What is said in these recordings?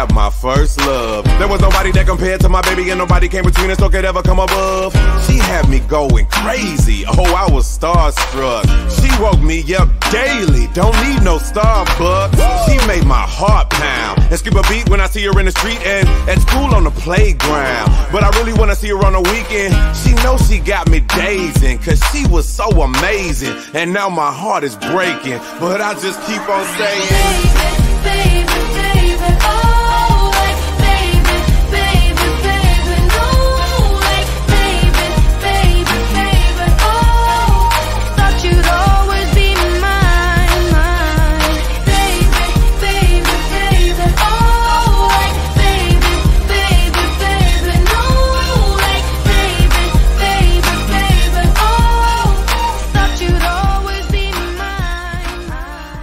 have my first love. There was nobody that compared to my baby, and nobody came between us or could ever come above. She had me going crazy, oh, I was starstruck. She woke me up daily, don't need no Starbucks. She made my heart pound and skip a beat when I see her in the street and at school on the playground. But I really wanna see her on the weekend. She knows she got me dazing, cause she was so amazing. And now my heart is breaking, but I just keep on saying, baby, baby, baby, oh, like baby, baby, baby, no, like baby, baby, baby, oh, thought you'd always be mine, mine, baby, baby, baby, oh, like baby, baby, baby, no, like baby, baby, baby, oh, thought you'd always be mine, mine.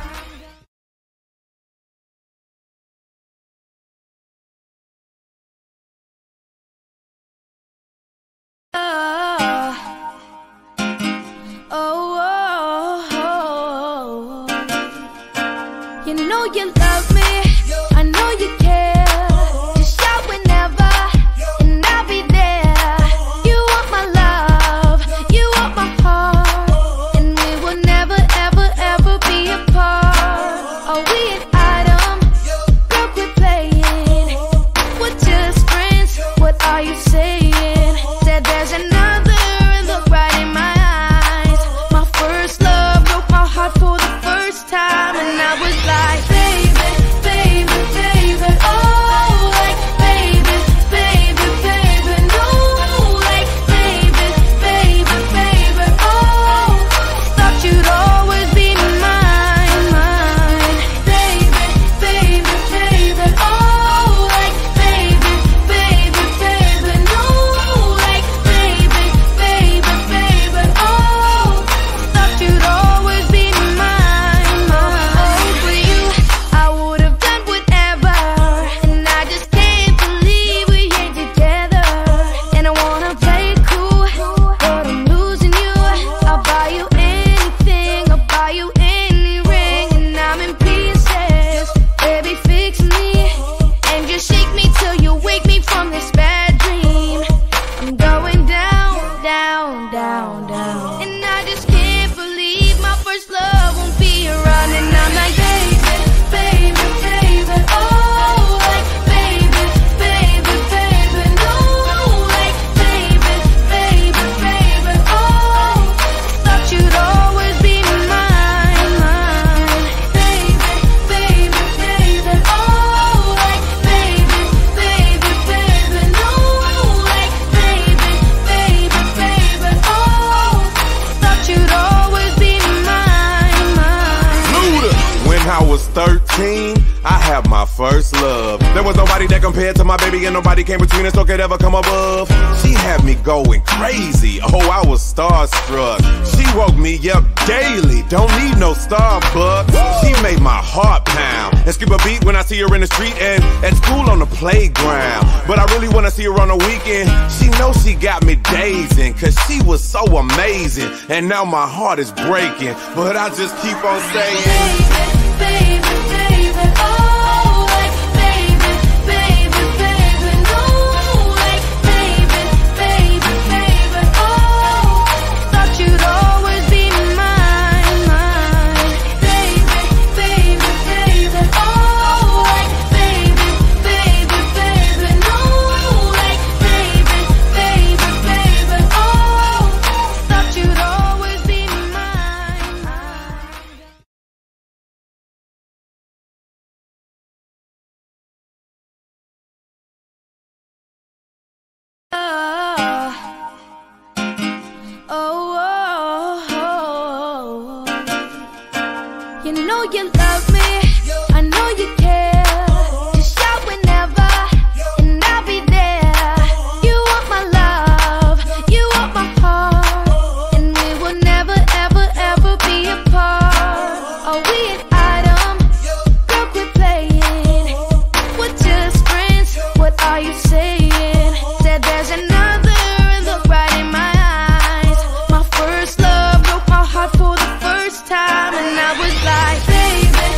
You know you love me, I know you care. Just shout whenever, and I'll be there. You want my love, you want my heart, and we will never, ever, ever be apart. Are we an item? Girl, quit playing. We're just friends, what are you saying? Said there's another and look right in my eyes. My first love broke my heart for the first time, and I was like, baby, baby, baby, oh, like baby, baby, baby, no, like baby, baby, baby, oh, thought you'd always be mine, mine, baby, baby, baby, oh, like baby, baby, baby, no, like baby, baby, baby, oh, thought you'd always be mine, mine. Oh, for you, I would have done whatever, and I just can't believe we ain't together. And I wanna play it cool, but I'm losing you. I'll buy you anything, I'll buy you any ring, and I'm in pieces. Baby, fix me, and just shake me till you wake me from this bad dream. I'm going down, down, down, down, and I just can't believe my first love won't be around. And I'm like, baby, baby, baby, oh, like baby, baby, baby, no, like baby, baby, baby, oh, thought you'd always be mine, mine, baby, baby, baby, oh, like baby, baby, baby, no, like baby, baby, baby, oh, thought you'd always be mine, mine. Luda. When I was 13, I had my first love. There was nobody that compared to my baby, and nobody came between us or could ever come above. She had me going crazy, oh, I was starstruck. She woke me up daily, don't need no Starbucks. She made my heart pound and skip a beat when I see her in the street and at school on the playground. But I really wanna see her on the weekend. She knows she got me dazing, cause she was so amazing. And now my heart is breaking, but I just keep on saying, Baby, baby, oh, like baby, baby, baby, no, like baby, baby, baby, oh, thought you'd always be mine, mine, baby, baby, baby, oh, like baby, baby, baby, no, like baby, baby, baby, oh, thought you'd always be mine, mine. You know you love me, I know you care. Just shout whenever, and I'll be there. You want my love, you want my heart, and we will never, ever, ever be apart. Are we an item? Girl, quit playing. We're just friends, what are you saying? Said there's another and look right in my eyes. My first love broke my heart for the first time, and I was like, baby,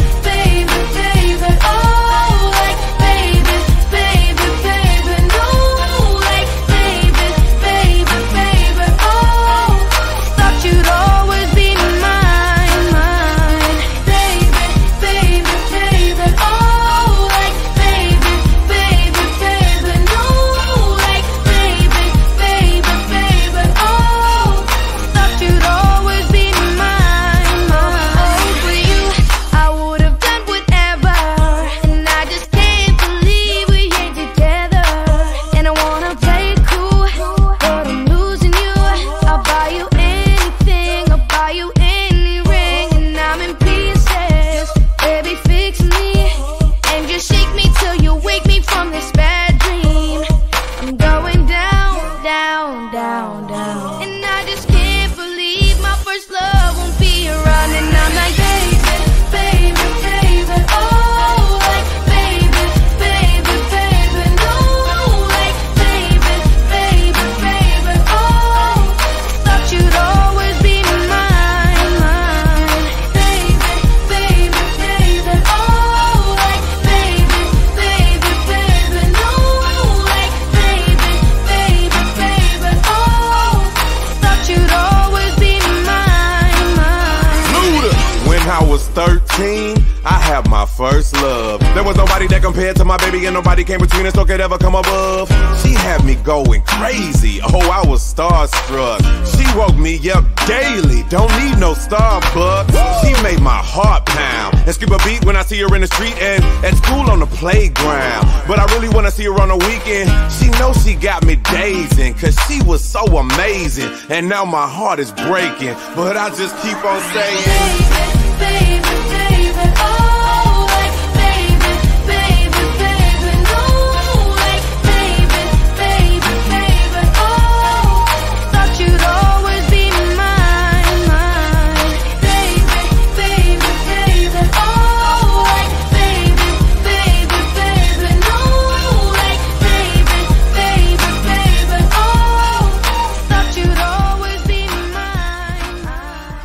was 13, I had my first love. There was nobody that compared to my baby, and nobody came between us or could ever come above. She had me going crazy, oh, I was starstruck. She woke me up daily, don't need no Starbucks. She made my heart pound and skip a beat when I see her in the street and at school on the playground. But I really wanna see her on the weekend. She knows she got me dazing, cause she was so amazing. And now my heart is breaking, but I just keep on saying, baby, baby, oh, like baby, baby, baby, no, like baby, baby, baby, oh, thought you'd always be mine, mine, baby, baby, baby, oh, like baby, baby, baby, no, like baby, baby, baby, oh, thought you'd always be mine, mine.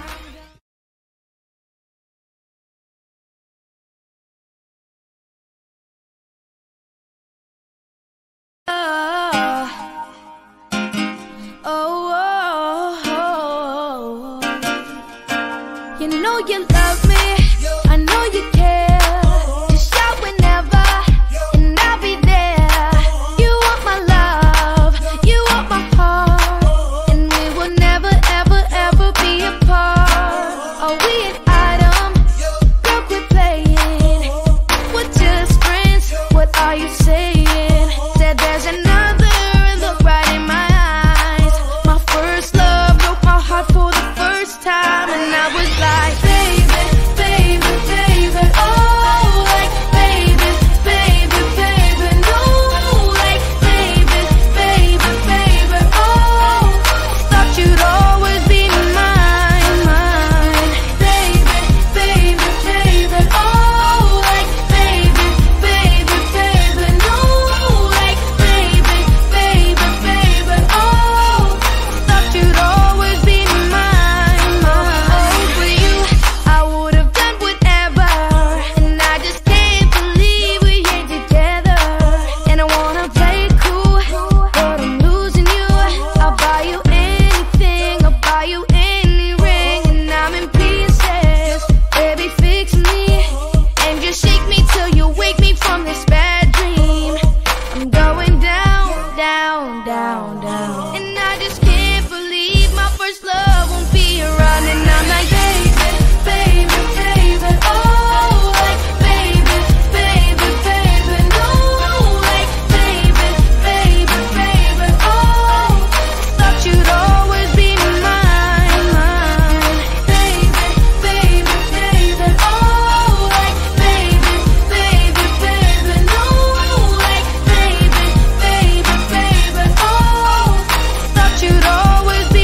You know you love me, I know you care. Just shout whenever, and I'll be there. You want my love, you want my heart, and we will never, ever, ever be apart. Are we an item? Girl, quit playing. We're just friends, what are you saying? Said there's another, look right in my eyes. My first love broke my heart for the first time, and I was like, baby, baby, baby, oh, like baby, baby, baby, no, like baby, baby, baby, oh, thought you'd always be mine, mine, baby, baby, baby, oh, like baby, baby, baby, no, like baby, baby, baby, oh, thought you'd always be mine, mine. For you, I would have done whatever, and I just can't believe we ain't together. And I wanna play it cool, but I'm losing you. I'll buy you anything, I'll buy you any ring, and I'm in pieces. Baby, fix me, and just shake me till you wake me from this bad dream. I'm going down, down, down, down, and I just can't believe my first love won't be around. And I'm like, baby, baby, baby, oh, like baby, baby, baby, no, like baby, baby, baby, oh, thought you'd always be mine, mine, baby, baby, baby, oh, like baby, baby, baby, no, like baby, baby, baby, oh, thought you'd always be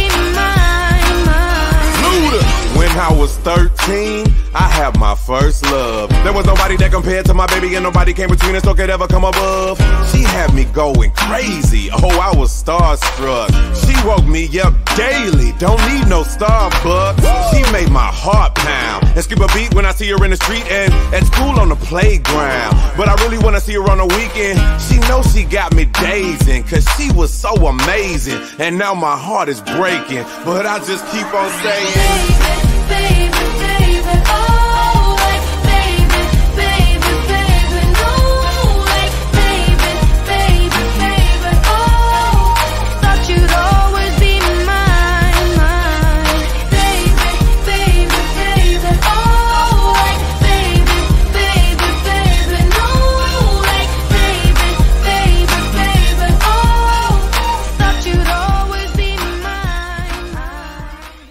mine, mine. Luda. When I was 13, I had my first love. There was nobody that compared to my baby, and nobody came between us or could ever come above. She had me going crazy, oh, I was starstruck. She woke me up daily, don't need no Starbucks. She made my heart pound and skip a beat when I see her in the street and at school on the playground. But I really wanna see her on the weekend. She knows she got me dazing, cause she was so amazing. And now my heart is breaking, but I just keep on saying, Baby, baby, oh, like baby, baby, baby, no, like baby, baby, baby, oh, thought you'd always be mine, mine, baby, baby, baby, oh, like baby, baby, baby, no, like baby, baby, baby, oh, thought you'd always be mine, mine.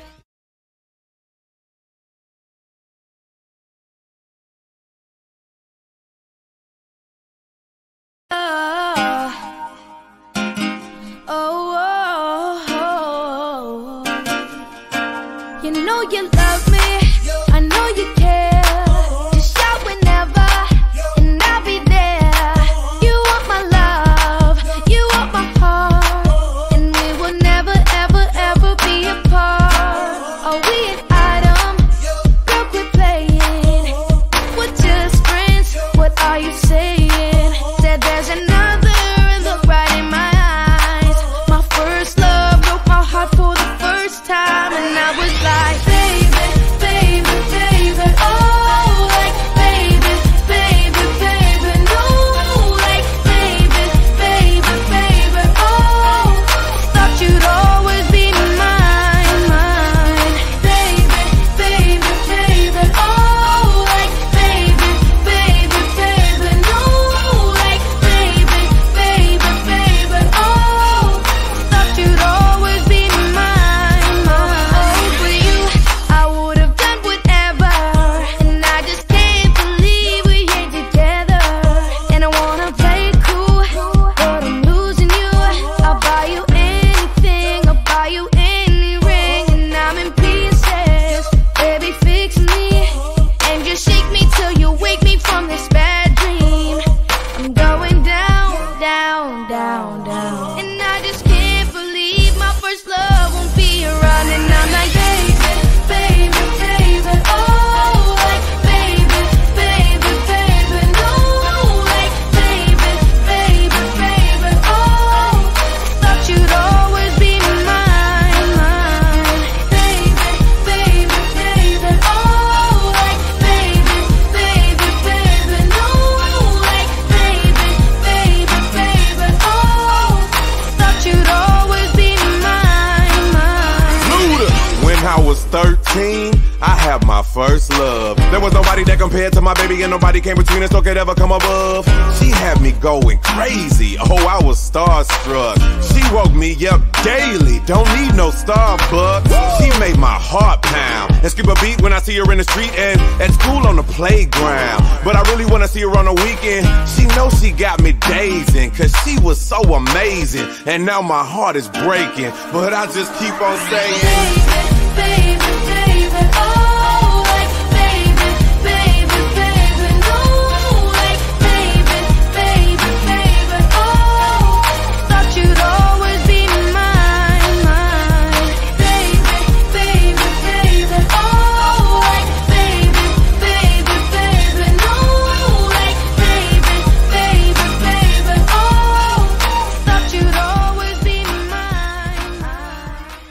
You know you love me, I know you care. Just shout whenever, and I'll be there. You want my love, you want my heart, and we will never, ever, ever be apart. Are we an item? Girl, quit playing. We're just friends, what are you saying? Said there's another, look right in my eyes. My first love broke my heart for the first time, and I was like, baby, baby, baby, oh. I was 13, I had my first love. There was nobody that compared to my baby, and nobody came between us or could ever come above. She had me going crazy, oh, I was starstruck. She woke me up daily, don't need no Starbucks. She made my heart pound and skip a beat when I see her in the street and at school on the playground. But I really wanna see her on the weekend. She knows she got me dazing, cause she was so amazing. And now my heart is breaking, but I just keep on saying, baby, baby, oh, like baby, baby, baby, no, like baby, baby, baby, oh, thought you'd always be mine, mine, baby, baby, baby, oh, like baby, baby, baby, no, like baby, baby, baby, oh, thought you'd always be mine, mine.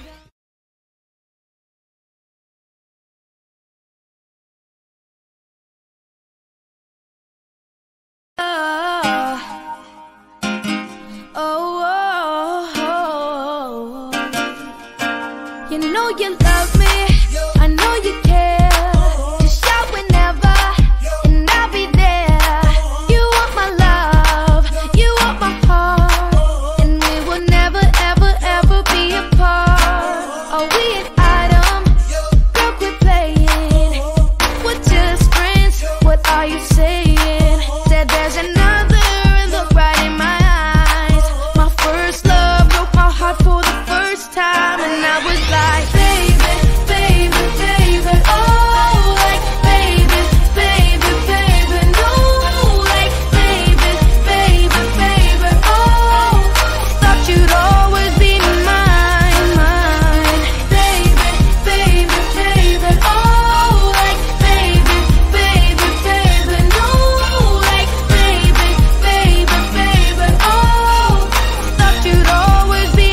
You know you love me, I know you care. Just shout whenever, and I'll be there. You want my love, you want my heart, and we will never, ever, ever be apart. Are we an item? Girl, quit playing. We're just friends, what are you saying? Said there's another, look right in my eyes. My first love broke my heart for the first time, and I was like, baby, baby, baby, oh, like baby, baby, baby, no, like baby, baby, baby, oh, thought you'd always be mine, mine, baby, baby, baby, oh, like baby, baby, baby, no, like baby, baby, baby, oh, thought you'd always be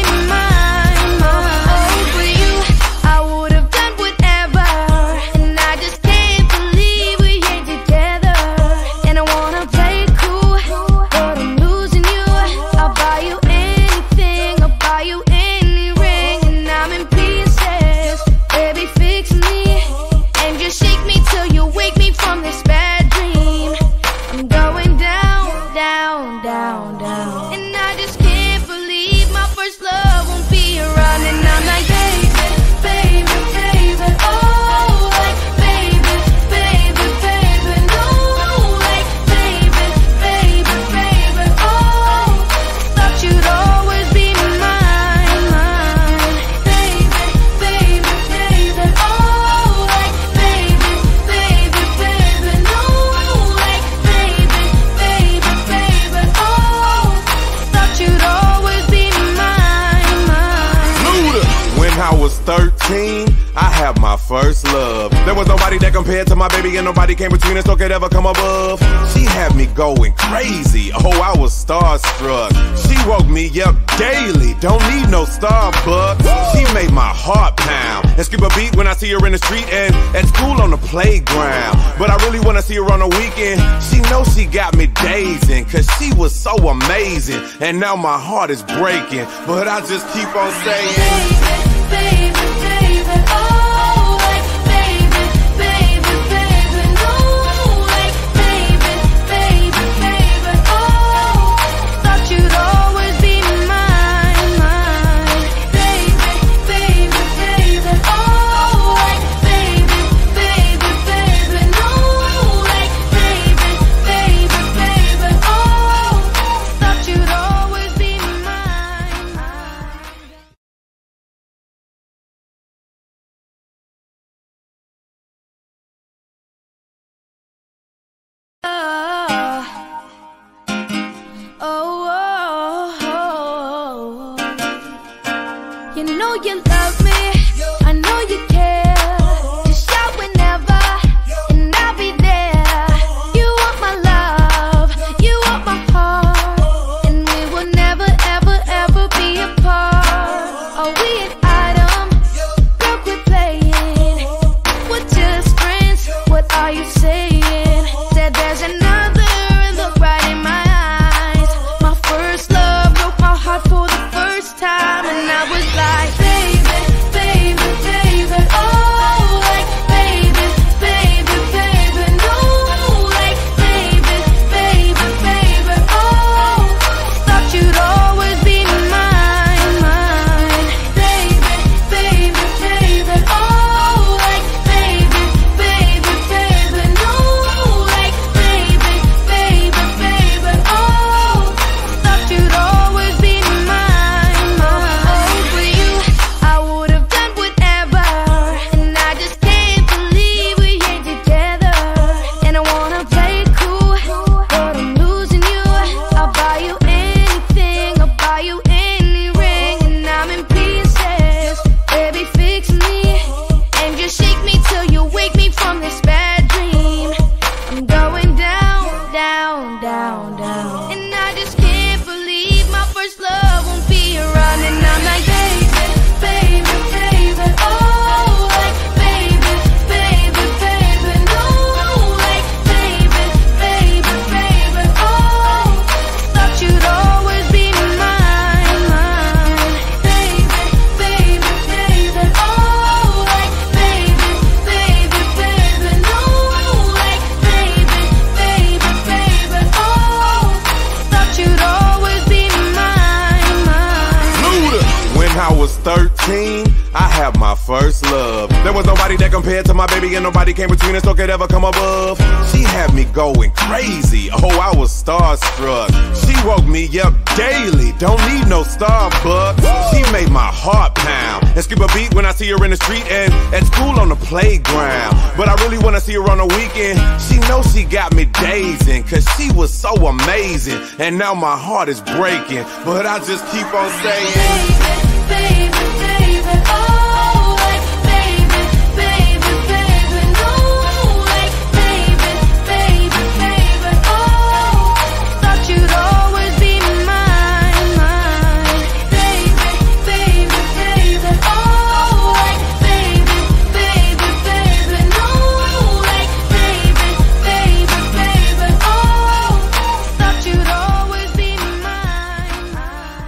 mine, mine. For you, I would have done whatever, and I just can't believe we ain't together. And I wanna play it cool, but I'm losing you. I'll buy you anything, I'll buy you any ring, and I'm in pieces. Baby, fix me, and just shake me till you wake me from this bad dream. I'm going down, down, down, down, and I just can't believe my first love won't be around. And I'm like, baby, baby, baby, oh, like baby, baby, baby, no, like baby, baby, baby, oh, thought you'd always be mine, mine, baby, baby, baby, oh, like baby, baby, baby, no, like baby, baby, baby, oh, thought you'd always be mine, mine. Luda. When I was 13, I had my first love. There was nobody that compared to my baby, and nobody came between us or could ever come above. She had me going crazy, oh, I was starstruck. She woke me up daily, don't need no Starbucks. She made my heart pound and skip a beat when I see her in the street and at school on the playground. But I really wanna see her on the weekend. She knows she got me dazing, cause she was so amazing. And now my heart is breaking, but I just keep on saying, baby, baby, oh, like baby, baby, baby, no, like baby, baby, baby, oh, thought you'd always be mine, mine, baby, baby, baby, oh, like baby, baby, baby, no, like baby, baby, baby, oh, thought you'd always be mine, mine. You know you love me, I know you care. Just shout whenever, and I'll be there. You want my love, you want my heart, and we will never, ever, ever be apart. Are we an item? Girl, quit playing. We're just friends, what are you saying? Said there's another, look right in my eyes. My first love broke my heart for the first time, and I was like, baby, first love. There was nobody that compared to my baby, and nobody came between us or could ever come above. She had me going crazy, oh, I was starstruck. She woke me up daily, don't need no Starbucks. She made my heart pound and skip a beat when I see her in the street and at school on the playground. But I really wanna see her on the weekend. She knows she got me dazing, cause she was so amazing. And now my heart is breaking, but I just keep on saying, baby, baby, baby, oh, like baby, baby, baby, no, like baby, baby, baby, oh, thought you'd always be mine, mine, baby, baby, baby, oh, like baby, baby, baby, no, like baby, baby, baby, oh, thought you'd always be mine, mine.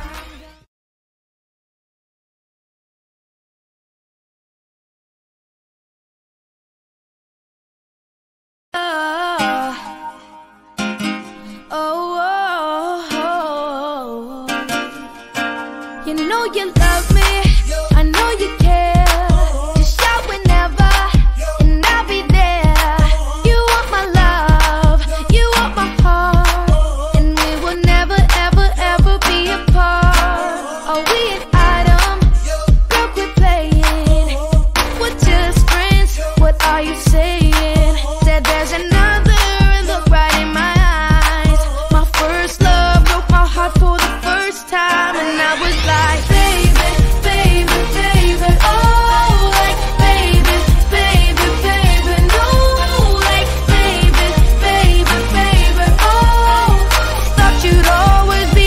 You know you love me, I know you care. Just shout whenever, and I'll be there. You want my love, you want my heart, and we will never, ever, ever be apart. Are we an item? Girl, quit playing. We're just friends, what are you saying? Said there's another and look right in my eyes. My first love broke my heart for the first time, and I was like, baby, baby, baby, oh, like baby, baby, baby, no, like baby, baby, baby, oh, thought you'd always be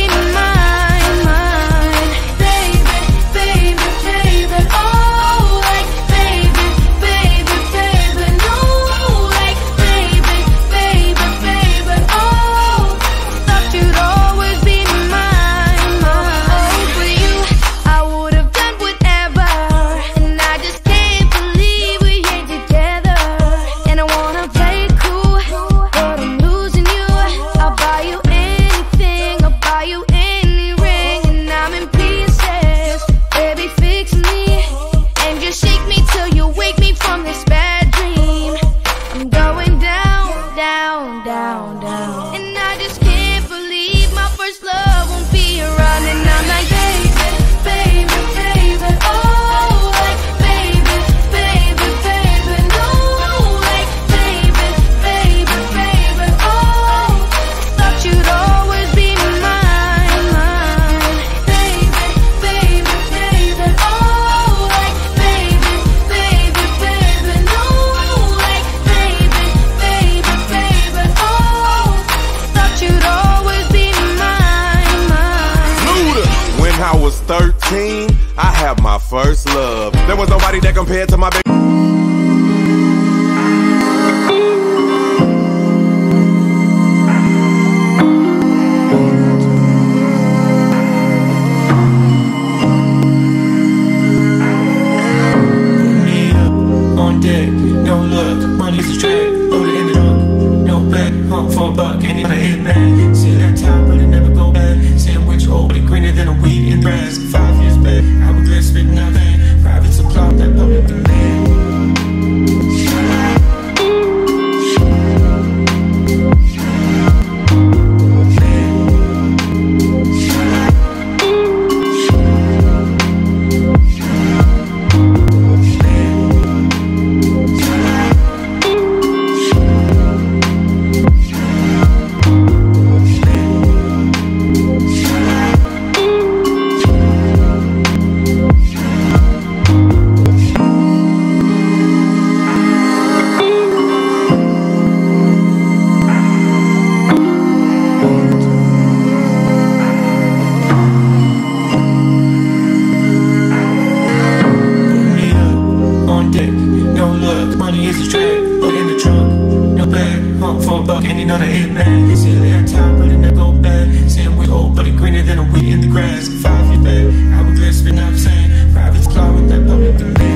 mine, mine, baby, baby, baby, oh, like baby, baby, baby, no, like baby, baby, baby, oh, thought you'd always be mine, mine. Oh, for you, I would have done whatever, and I just can't believe we ain't together. And I wanna play it cool, but I'm losing you. I'll buy you anything, I'll buy you any ring, and I'm in pieces. Baby, fix me, and just shake me till you wake me from this bad dream. I'm going down, down, down, down, and I just can't believe my first love won't be around. And I'm like, baby, baby, baby, oh, like baby, baby, baby, no, like baby, baby, baby, oh, thought you'd always be mine, mine, baby, baby, baby, oh, like baby, baby, baby, no, like baby, baby, baby, oh, thought you'd always be mine, mine. Luda. When I was 13, I had my first love. There was nobody that compared to my baby. Me up on deck, no luck, money's a track, loaded in the trunk, no back, home for a buck, ain't even a hit man. See that time, but it never go back. Sandwich old, but it greener than a weed in grass. 5 years back, I regret spitting out that private supply, that public demand. grass. 5 years back, I regret spitting out saying private supply with that public demand.